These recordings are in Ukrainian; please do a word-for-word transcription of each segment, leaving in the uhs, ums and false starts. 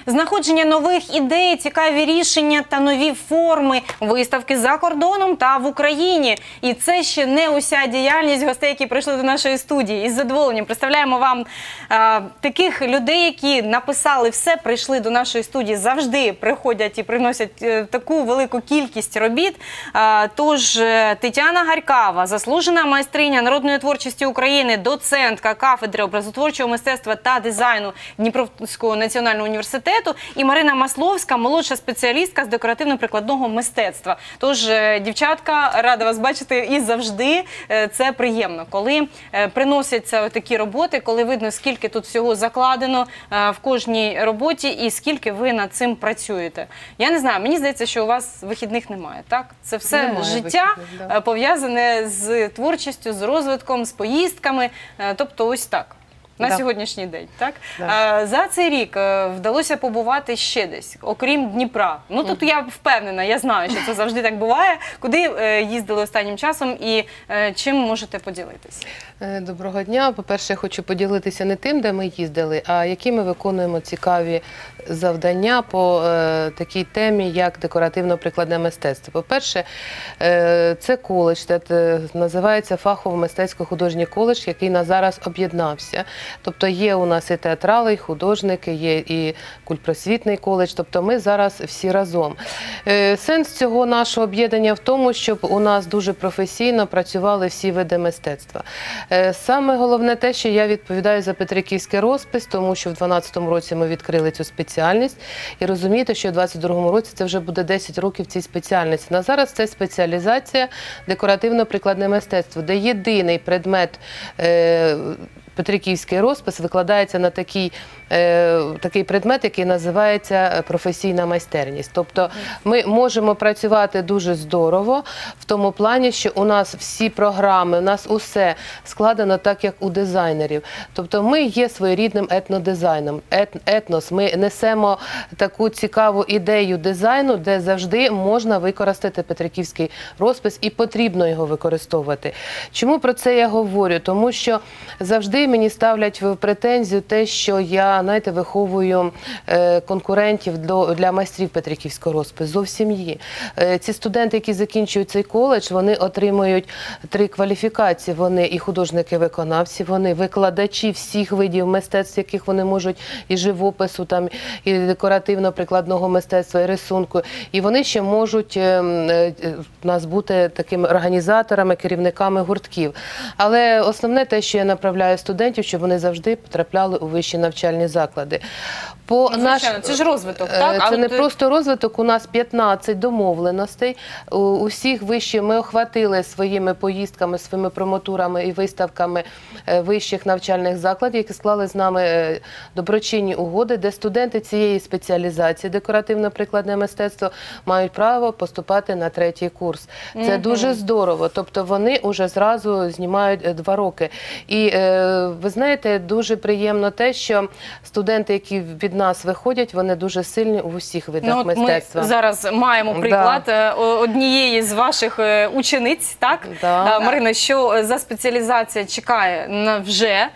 Знаходження нових ідей, цікаві рішення та нові форми, виставки за кордоном та в Україні. І це ще не уся діяльність гостей, які прийшли до нашої студії. Із задоволенням представляємо вам а, таких людей, які написали все, прийшли до нашої студії, завжди приходять і приносять а, таку велику кількість робіт. А, тож Тетяна Гарькава, заслужена майстриня народної творчості України, доцентка кафедри образотворчого мистецтва та дизайну Дніпровського національного університету, і Марина Масловська, молодша спеціалістка з декоративно-прикладного мистецтва. Тож, дівчатка, рада вас бачити і завжди це приємно, коли приносяться такі роботи, коли видно, скільки тут всього закладено в кожній роботі і скільки ви над цим працюєте. Я не знаю, мені здається, що у вас вихідних немає, так? Це все немає життя да. пов'язане з творчістю, з розвитком, з поїздками, тобто ось так. На да. сьогоднішній день, так? Да. За цей рік вдалося побувати ще десь, окрім Дніпра. Ну, тут я впевнена, я знаю, що це завжди так буває. Куди їздили останнім часом і чим можете поділитися? Доброго дня. По-перше, я хочу поділитися не тим, де ми їздили, а які ми виконуємо цікаві завдання по е, такій темі, як декоративно-прикладне мистецтво. По-перше, е, це коледж, це називається Фахово-мистецько-художній коледж, який на зараз об'єднався. Тобто є у нас і театрали, і художники, є і культпросвітний коледж, тобто ми зараз всі разом. Е, сенс цього нашого об'єднання в тому, щоб у нас дуже професійно працювали всі види мистецтва. Е, саме головне те, що я відповідаю за петриківський розпис, тому що в дванадцятому році ми відкрили цю спеціальність. І розумієте, що в двадцять другому році це вже буде десять років цій спеціальності. На зараз це спеціалізація декоративно-прикладне мистецтво, де єдиний предмет е, петриківський розпис викладається на такий, е, такий предмет, який називається професійна майстерність. Тобто ми можемо працювати дуже здорово в тому плані, що у нас всі програми, у нас усе складено так, як у дизайнерів. Тобто ми є своєрідним етнодизайном. Ет, етнос. Ми несемо таку цікаву ідею дизайну, де завжди можна використати петриківський розпис і потрібно його використовувати. Чому про це я говорю? Тому що завжди мені ставлять в претензію те, що я, знаєте, виховую е, конкурентів для, для майстрів петриківського розпису. Зовсім є. Е, ці студенти, які закінчують цей коледж, вони отримують три кваліфікації. Вони і художники-виконавці, вони викладачі всіх видів мистецтв, яких вони можуть, і живопису, там, і декоративно-прикладного мистецтва, і рисунку. І вони ще можуть е, е, нас бути такими організаторами, керівниками гуртків. Але основне те, що я направляю студентів, щоб вони завжди потрапляли у вищі навчальні заклади. По ну, наш... Це ж розвиток, так? Це а не от... просто розвиток, у нас п'ятнадцять домовленостей. У, у всіх вищих ми охватили своїми поїздками, своїми промотурами і виставками вищих навчальних закладів, які склали з нами доброчинні угоди, де студенти цієї спеціалізації декоративно-прикладне мистецтво мають право поступати на третій курс. Це mm-hmm. дуже здорово. Тобто вони вже зразу знімають два роки. І ви знаєте, дуже приємно те, що студенти, які від нас виходять, вони дуже сильні у всіх видах ну, мистецтва. Ми зараз маємо приклад да. однієї з ваших учениць, так? Да. Марина, що за спеціалізація чекає на вже?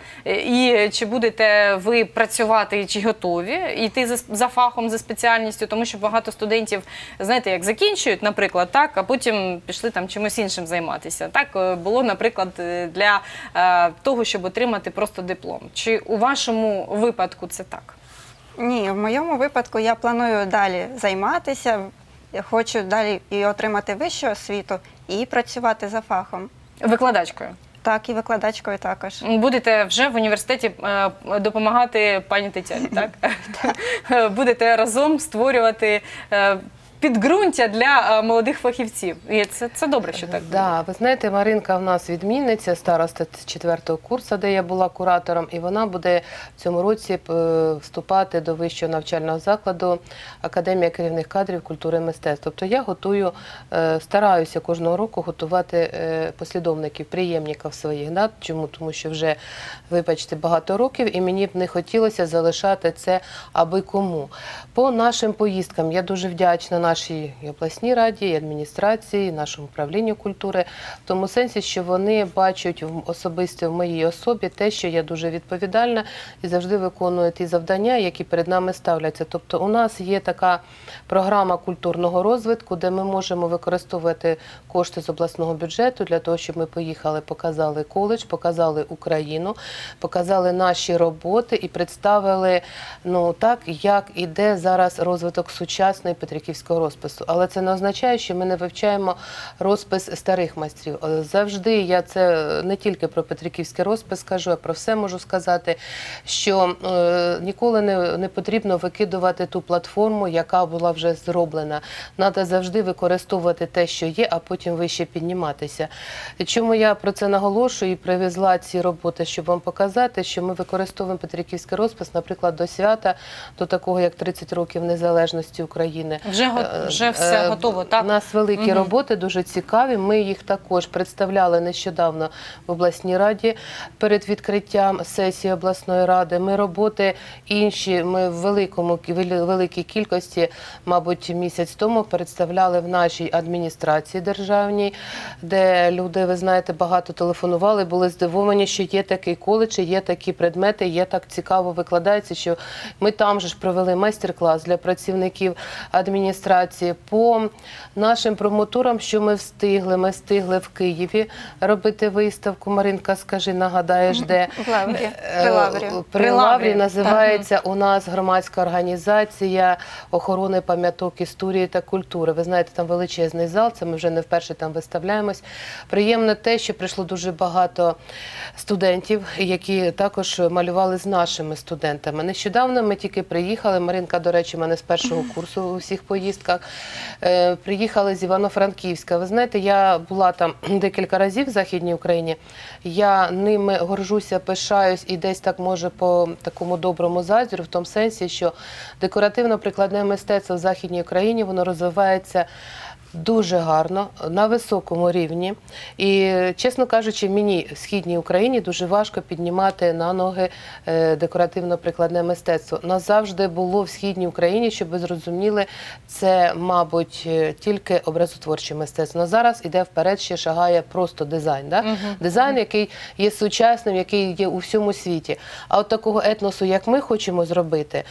І чи будете ви працювати, чи готові йти за, за фахом, за спеціальністю? Тому що багато студентів, знаєте, як закінчують, наприклад, так, а потім пішли там чимось іншим займатися. Так було, наприклад, для е, того, щоб отримати просто диплом. Чи у вашому випадку це так? Ні, в моєму випадку я планую далі займатися, я хочу далі і отримати вищу освіту, і працювати за фахом. Викладачкою? Так, і викладачкою також. Будете вже в університеті допомагати пані Тетяні, так? Будете разом створювати підґрунтя для молодих фахівців. І це, це добре, що так буде. Да, ви знаєте, Маринка в нас відмінниця, староста четвертого курсу, де я була куратором, і вона буде в цьому році вступати до вищого навчального закладу Академія керівних кадрів культури і мистецтв. Тобто я готую, стараюся кожного року готувати послідовників, преємників своїх. Да? Чому? Тому що вже, вибачте, багато років, і мені б не хотілося залишати це аби кому. По нашим поїздкам я дуже вдячна нашій і обласній раді, і адміністрації, і нашому управлінню культури, в тому сенсі, що вони бачать особисто в моїй особі те, що я дуже відповідальна і завжди виконую ті завдання, які перед нами ставляться. Тобто у нас є така програма культурного розвитку, де ми можемо використовувати кошти з обласного бюджету для того, щоб ми поїхали, показали коледж, показали Україну, показали наші роботи і представили, ну, так, як іде зараз розвиток сучасної петриківського розпису. Але це не означає, що ми не вивчаємо розпис старих майстрів. Завжди я це не тільки про петриківський розпис кажу, а про все можу сказати, що е, ніколи не, не потрібно викидувати ту платформу, яка була вже зроблена. Треба завжди використовувати те, що є, а потім вище підніматися. Чому я про це наголошую і привезла ці роботи, щоб вам показати, що ми використовуємо петриківський розпис, наприклад, до свята, до такого, як тридцять років незалежності України. Вже, вже все готово, так? У нас великі Угу. роботи, дуже цікаві. Ми їх також представляли нещодавно в обласній раді перед відкриттям сесії обласної ради. Ми роботи інші, ми в великому, великій кількості, мабуть, місяць тому представляли в нашій адміністрації державній, де люди, ви знаєте, багато телефонували, були здивовані, що є такий коледж, є такі предмети, є так цікаво викладається, що ми там же ж провели майстер-клас для працівників адміністрації. По нашим промотурам, що ми встигли, ми встигли в Києві робити виставку. Маринка, скажи, нагадаєш, де? В Лаврі. При Лаврі. При Лаврі називається у нас громадська організація охорони пам'яток історії та культури. Ви знаєте, там величезний зал, це ми вже не вперше там виставляємось. Приємно те, що прийшло дуже багато студентів, які також малювали з нашими студентами. Нещодавно ми тільки приїхали, Маринка, до речі, в мене з першого курсу у всіх поїздках, е, приїхали з Івано-Франківська. Ви знаєте, я була там декілька разів в Західній Україні, я ними горжуся, пишаюсь і десь так, може, по такому доброму заздрю, в тому сенсі, що декоративно-прикладне мистецтво в Західній Україні, воно розвивається дуже гарно, на високому рівні. І, чесно кажучи, мені в Східній Україні дуже важко піднімати на ноги декоративно-прикладне мистецтво. Нас завжди було в Східній Україні, щоб ви зрозуміли, це, мабуть, тільки образотворче мистецтво. Но зараз іде вперед, ще шагає просто дизайн. Да? Угу. Дизайн, який є сучасним, який є у всьому світі. А от такого етносу, як ми хочемо зробити,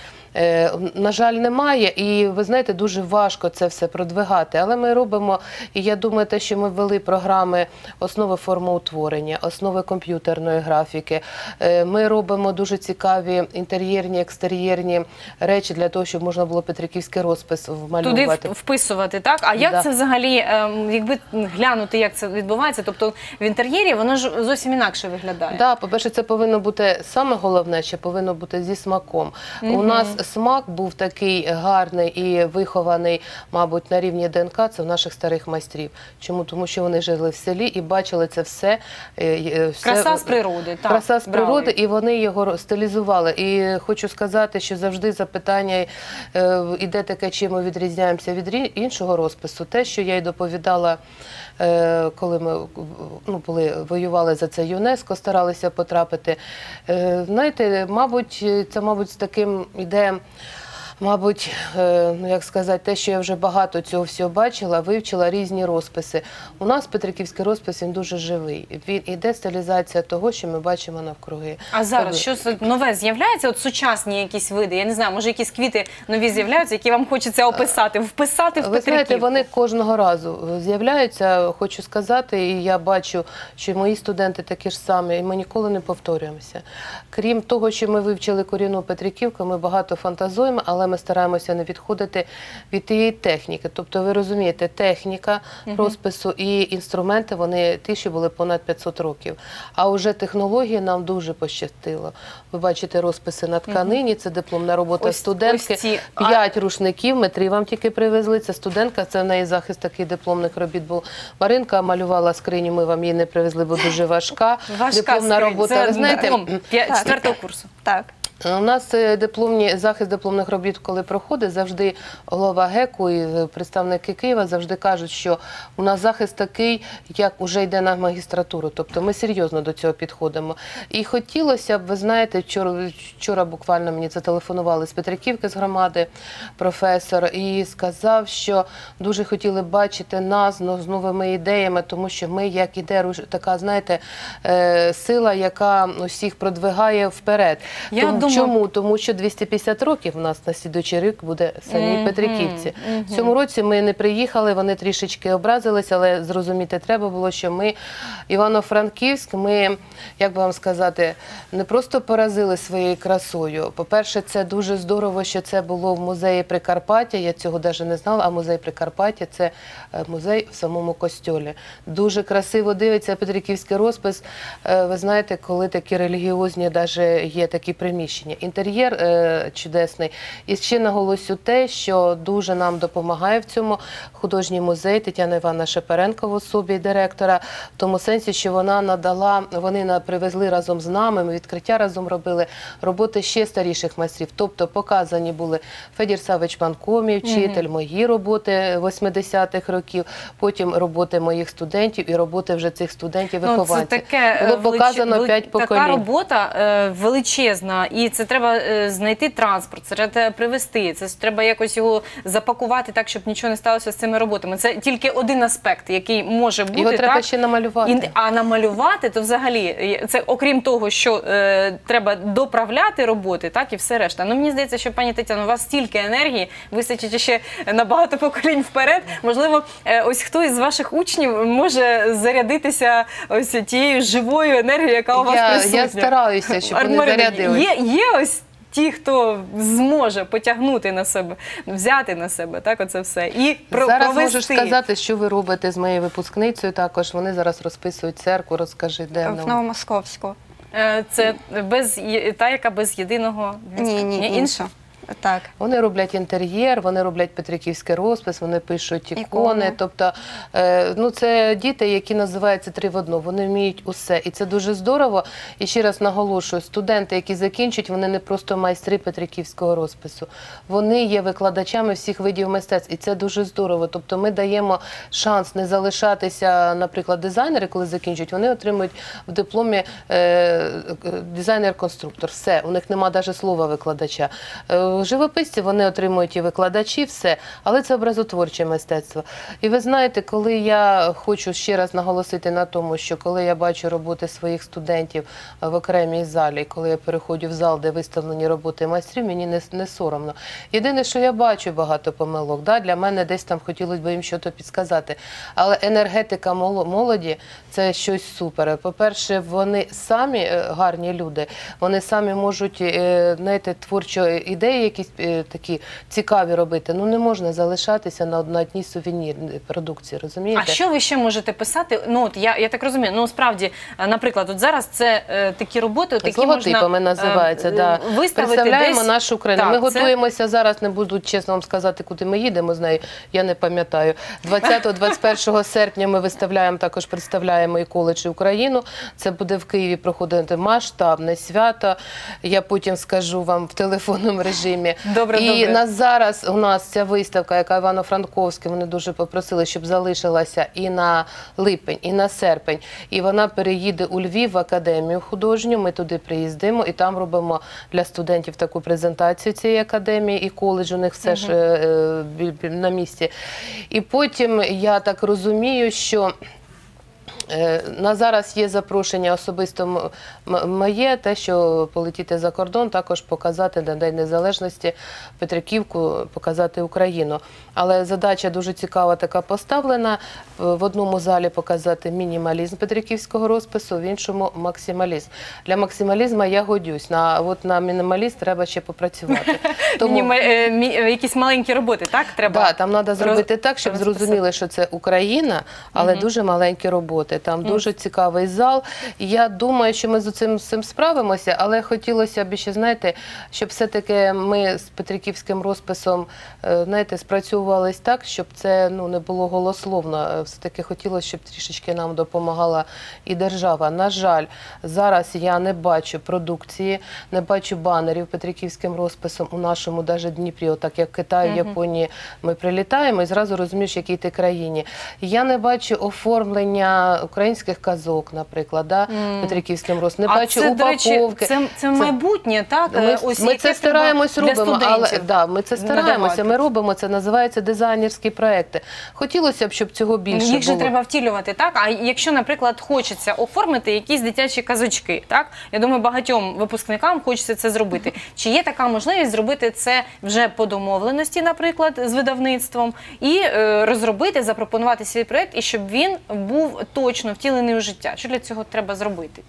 на жаль, немає. І, ви знаєте, дуже важко це все продвигати. Але ми робимо, і я думаю, те, що ми ввели програми основи формоутворення, основи комп'ютерної графіки. Ми робимо дуже цікаві інтер'єрні, екстер'єрні речі для того, щоб можна було петриківський розпис вмалювати. Туди вписувати, так? А як да. це взагалі, якби глянути, як це відбувається? Тобто в інтер'єрі воно ж зовсім інакше виглядає. Так, по-перше, це повинно бути, саме головне, що повинно бути зі смаком. Угу. У нас смак був такий гарний і вихований, мабуть, на рівні ДНК, це в наших старих майстрів. Чому? Тому що вони жили в селі і бачили це все. все краса з природи. Так, краса з природи, брали. І вони його стилізували. І хочу сказати, що завжди запитання е, іде таке, чим ми відрізняємося від іншого розпису. Те, що я й доповідала, е, коли ми ну, були, воювали за це ЮНЕСКО, старалися потрапити. Е, знаєте, мабуть, це, мабуть, з таким іде... Мабуть, ну як сказати, те, що я вже багато цього всього бачила, вивчила різні розписи. У нас петриківський розпис, він дуже живий. Він іде стилізація того, що ми бачимо навкруги. А зараз щось нове з'являється? От сучасні якісь види, я не знаю, може якісь квіти нові з'являються, які вам хочеться описати, вписати в Ви Петриківку? знаєте, вони кожного разу з'являються, хочу сказати, і я бачу, що мої студенти такі ж самі, і ми ніколи не повторюємося. Крім того, що ми вивчили корінну Петриківку, ми багато фантазуємо, але ми стараємося не відходити від тієї техніки. Тобто, ви розумієте, техніка uh-huh. розпису і інструменти, вони ті, що були понад п'ятсот років. А вже технології нам дуже пощастило. Ви бачите розписи на тканині, uh-huh. це дипломна робота ось, студентки. Ось ці... П'ять рушників, ми три вам тільки привезли. Це студентка, це в неї захист таких дипломних робіт був. Маринка малювала скриню, ми вам її не привезли, бо дуже важка. Важка дипломна скринь. робота. Це ви знаєте, четвертого курсу. Так. У нас е, дипломні, захист дипломних робіт, коли проходить, завжди голова ГЕКу і представники Києва завжди кажуть, що у нас захист такий, як уже йде на магістратуру. Тобто ми серйозно до цього підходимо. І хотілося б, ви знаєте, вчора, вчора буквально мені зателефонували з Петриківки, з громади, професор, і сказав, що дуже хотіли б бачити нас ну, з новими ідеями, тому що ми, як іде така, знаєте, е, сила, яка усіх продвигає вперед. Я Тому, думаю... Чому? Тому що двісті п'ятдесят років у нас на слідуючий рік буде самі Mm-hmm. Петриківці. Mm-hmm. В цьому році ми не приїхали, вони трішечки образилися, але зрозуміти треба було, що ми, Івано-Франківськ, ми, як би вам сказати, не просто поразили своєю красою. По-перше, це дуже здорово, що це було в музеї Прикарпаття, я цього навіть не знала, а музей Прикарпаття – це музей в самому костьолі. Дуже красиво дивиться Петриківський розпис. Ви знаєте, коли такі релігіозні навіть є такі приміщення. Інтер'єр е, чудесний. І ще наголосю те, що дуже нам допомагає в цьому художній музей Тетяна Івановна Шепаренко в особі директора, в тому сенсі, що вона надала, вони на, привезли разом з нами, ми відкриття разом робили, роботи ще старіших майстрів. Тобто показані були Федір Савич Манко, мій вчитель, mm-hmm. мої роботи восьмидесятих років, потім роботи моїх студентів і роботи вже цих студентів-вихованців. Ну, це таке, було показано велич... п'ять поколінь. Така робота е, величезна, і це треба е, знайти транспорт, це треба привезти, це треба якось його запакувати так, щоб нічого не сталося з цими роботами. Це тільки один аспект, який може бути. Його треба так? ще намалювати. І, а намалювати, то взагалі, це окрім того, що е, треба доправляти роботи, так, і все решта. Ну, мені здається, що, пані Тетяно, у вас стільки енергії, вистачить ще на багато поколінь вперед. Можливо, е, ось хтось з ваших учнів може зарядитися ось тією живою енергією, яка у вас я, присутня. Я стараюся, щоб вони Марина, зарядилися. Є, є ось ті, хто зможе потягнути на себе, взяти на себе, так, оце все, і про, зараз провести. Можеш сказати, що ви робите з моєю випускницею також. Вони зараз розписують церкву, розкажи, де В Новомосковську. Це без, та, яка без єдиного... Ні, ні, інша. інша. Так. Вони роблять інтер'єр, вони роблять петриківський розпис, вони пишуть ікони. Ікони. Тобто, е, ну, це діти, які називаються три в одну, вони вміють усе. І це дуже здорово. І ще раз наголошую, студенти, які закінчують, вони не просто майстри петриківського розпису. Вони є викладачами всіх видів мистецтв. І це дуже здорово. Тобто ми даємо шанс не залишатися, наприклад, дизайнери, коли закінчують, вони отримують в дипломі е, дизайнер-конструктор. Все, у них немає навіть слова викладача. Живописці вони отримують і викладачі, все, але це образотворче мистецтво. І ви знаєте, коли я хочу ще раз наголосити на тому, що коли я бачу роботи своїх студентів в окремій залі, коли я переходжу в зал, де виставлені роботи майстрів, мені не, не соромно. Єдине, що я бачу багато помилок, да? Для мене десь там хотілося б їм щось підсказати, але енергетика молоді – це щось супер. По-перше, вони самі гарні люди, вони самі можуть, знаєте, творчо ідеї якісь такі цікаві робити. Ну, не можна залишатися на одній сувенірній продукції, розумієте? А що ви ще можете писати? Ну, от я, я так розумію, ну, справді, наприклад, от зараз це е, такі роботи, от, які логотипами можна називається, е, да. виставити Представляємо десь. нашу Україну. Так, ми це... готуємося зараз, не буду чесно вам сказати, куди ми їдемо з нею, я не пам'ятаю. двадцятого-двадцять першого серпня ми виставляємо, також представляємо і коледж, і Україну. Це буде в Києві проходити масштабне свято. Я потім скажу вам в телефонному режимі. Добре, і добре. на зараз у нас ця виставка, яка Івано-Франковська, вони дуже попросили, щоб залишилася і на липень, і на серпень. І вона переїде у Львів в академію художню. Ми туди приїздимо і там робимо для студентів таку презентацію цієї академії і коледж, у них все ж е, е, на місці. І потім я так розумію, що на зараз є запрошення особисто моє, те, що полетіти за кордон, також показати на День Незалежності Петриківку, показати Україну. Але задача дуже цікава така поставлена. В одному залі показати мінімалізм петриківського розпису, в іншому максималізм. Для максималізму я годюсь, на, от на мінімалізм треба ще попрацювати. Тому... Мініма... Якісь маленькі роботи, так? Треба да, там треба зробити так, щоб розписати. зрозуміли, що це Україна, але угу. дуже маленькі роботи. там дуже цікавий зал. І я думаю, що ми з цим, з цим справимося, але хотілося б ще, знаєте, щоб все-таки ми з петриківським розписом, е, знаєте, спрацьовувались так, щоб це, ну, не було голословно. Все-таки хотілося, щоб трішечки нам допомагала і держава. На жаль, зараз я не бачу продукції, не бачу банерів петриківським розписом у нашому навіть Дніпрі, отак як в Китаї, в Японії ми прилітаємо і зразу розумієш, в якій ти країні. Я не бачу оформлення українських казок, наприклад, да, mm. петриківським розписом, не а бачу це, упаковки. До речі, це, це, це майбутнє, так? Ми, Ось ми це стараємось робимо, але да, ми це стараємося, надавати. ми робимо, це називається дизайнерські проекти. Хотілося б, щоб цього більше Їх же було. треба втілювати, так? А якщо, наприклад, хочеться оформити якісь дитячі казочки, так? Я думаю, багатьом випускникам хочеться це зробити. Чи є така можливість зробити це вже по домовленості, наприклад, з видавництвом, і е, розробити, запропонувати свій проект, і щоб він був точно втілений у життя? Що для цього треба зробити?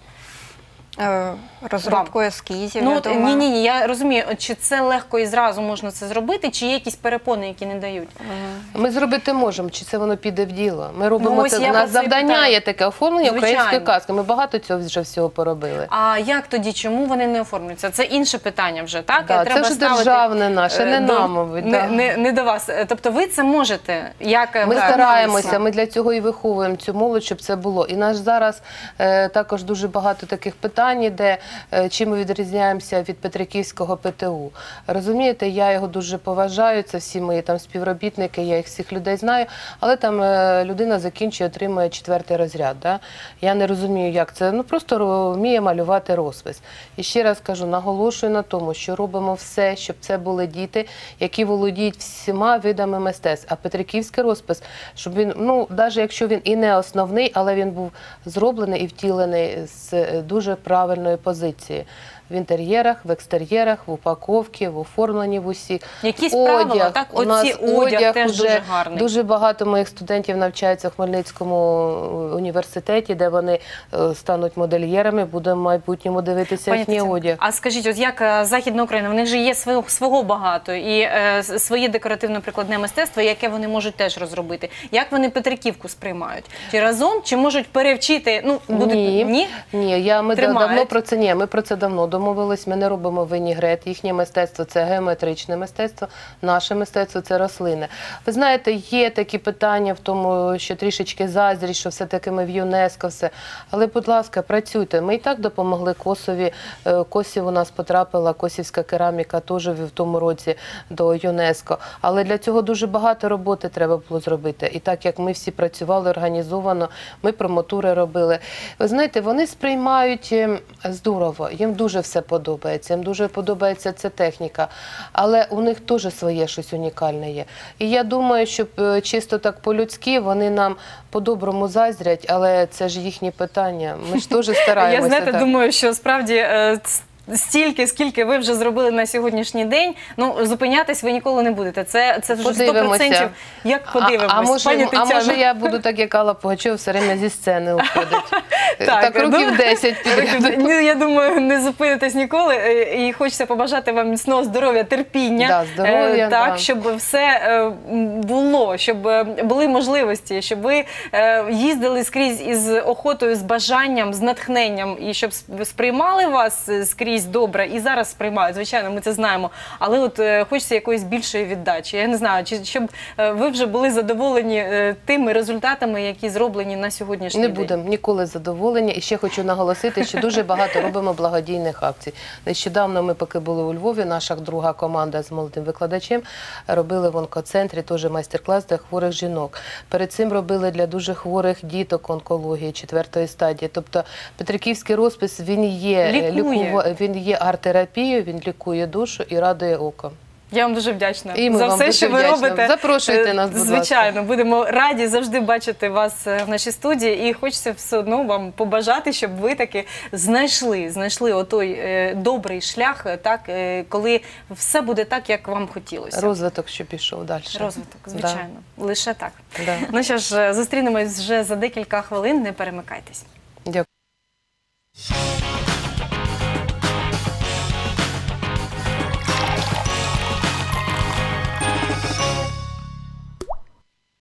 Е, Розробку ескізів, Ну, я от, думаю. ні, ні, ні, я розумію, чи це легко і зразу можна це зробити, чи є якісь перепони, які не дають? Ми зробити можемо, чи це воно піде в діло. Ми робимо Ну, ось це, я у нас про це і завдання питаю. є таке оформлення Звичайно. української казки. Ми багато цього вже всього поробили. А як тоді, чому вони не оформлюються? Це інше питання вже, так? Да, Треба це ж ставити, державне наше, не е, нам, мабуть, Не, да. не, не до вас. Тобто ви це можете? Як Ми так, стараємося, дійсно? ми для цього і виховуємо цю молодь, щоб це було. І наш зараз е, також дуже багато таких питань, де е, чим ми відрізняємося від Петриківського ПТУ. Розумієте, я його дуже поважаю, це всі мої там співробітники, я їх всіх людей знаю, але там е, людина закінчує, отримує четвертий розряд. Да? Я не розумію, як це. Ну просто ро- вміє малювати розпис. І ще раз кажу, наголошую на тому, що робимо все, щоб це були діти, які володіють всіма видами мистецтв. А Петриківський розпис, щоб він, ну, навіть якщо він і не основний, але він був зроблений і втілений з е, дуже правильної позиції. В інтер'єрах, в екстер'єрах, в упаковці, в оформленні в усіх. Якісь одяг. правила, так? У нас Оці одяг теж уже дуже гарний. Дуже багато моїх студентів навчаються в Хмельницькому університеті, де вони е, стануть модельєрами, будемо в майбутньому дивитися Пані їхній Тетяно, одяг. А скажіть, от як е, Західна Україна, в них же є свого, свого багато і е, с- своє декоративно-прикладне мистецтво, яке вони можуть теж розробити. Як вони Петриківку сприймають? Чи разом, чи можуть перевчити? Ну, будуть... Ні, Ні? ні, я, ми да- Тримають? давно про це, ні, ми про це давно домовились, ми не робимо вінігрет, їхнє мистецтво – це геометричне мистецтво, наше мистецтво – це рослини. Ви знаєте, є такі питання в тому, що трішечки заздрість, що все-таки ми в ЮНЕСКО, все. Але, будь ласка, працюйте. Ми і так допомогли Косові. Е, Косів у нас потрапила, косівська кераміка теж в тому році до ЮНЕСКО. Але для цього дуже багато роботи треба було зробити. І так, як ми всі працювали організовано, ми промотури робили. Ви знаєте, вони сприймають е, здорово, їм дуже все подобається, їм дуже подобається ця техніка, але у них теж своє щось унікальне є. І я думаю, що е, чисто так по-людськи вони нам по-доброму заздрять, але це ж їхні питання. Ми ж теж стараємося. Я, знаєте, так. думаю, що справді е, ц- стільки, скільки ви вже зробили на сьогоднішній день, ну, зупинятись ви ніколи не будете. Це, це вже сто Подивимося. процентів. Як подивимось, А, а, може, пані а Тетяно? може я буду так, як Алла Пугачова, все время зі сцени уходить. Так, ну, років десять піде. Ну, я думаю, не зупинитесь ніколи. е, І хочеться побажати вам міцного здоров'я, терпіння. Да, здоров'я, е, так, да. щоб все е, м, було, щоб е, були можливості, щоб ви е, їздили скрізь із охотою, з бажанням, з натхненням, і щоб сп- сприймали вас е, скрізь добре, і зараз сприймають, звичайно, ми це знаємо. Але от е, хочеться якоїсь більшої віддачі. Я не знаю, чи щоб е, ви вже були задоволені е, тими результатами, які зроблені на сьогоднішній Не день. будемо ніколи задоволені. І ще хочу наголосити, що дуже багато робимо благодійних акцій. Нещодавно ми, поки були у Львові, наша друга команда з молодим викладачем робили в онкоцентрі теж майстер-клас для хворих жінок. Перед цим робили для дуже хворих діток онкології четвертої стадії. Тобто Петриківський розпис, він є, Лікує. лікува- він є арт-терапією, він лікує душу і радує око. Я вам дуже вдячна І ми за вам все, дуже що ви вдячні. робите. Запрошуйте нас, Е, будь Звичайно, ласка. будемо раді завжди бачити вас е, в нашій студії. І хочеться все одно вам побажати, щоб ви таки знайшли, знайшли отой е, добрий шлях, е, так, е, коли все буде так, як вам хотілося. Розвиток, що пішов далі. Розвиток, звичайно. Лише так. Да. Ну що ж, е, зустрінемось вже за декілька хвилин, не перемикайтесь.